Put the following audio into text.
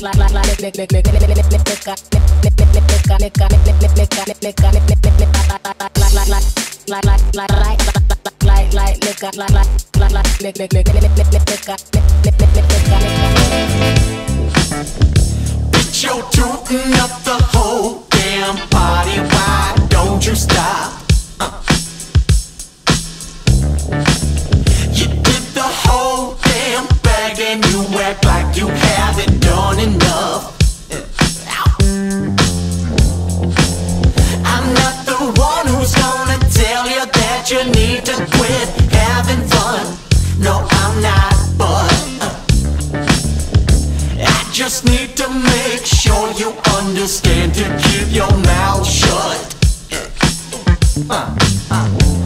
Bitch, you're tooting up the whole damn party. Why don't you stop? You did the whole damn bag and you act like you haven't done enough. I'm not the one who's gonna tell you that you need to quit having fun. No, I'm not, but I just need to make sure you understand to keep your mouth shut.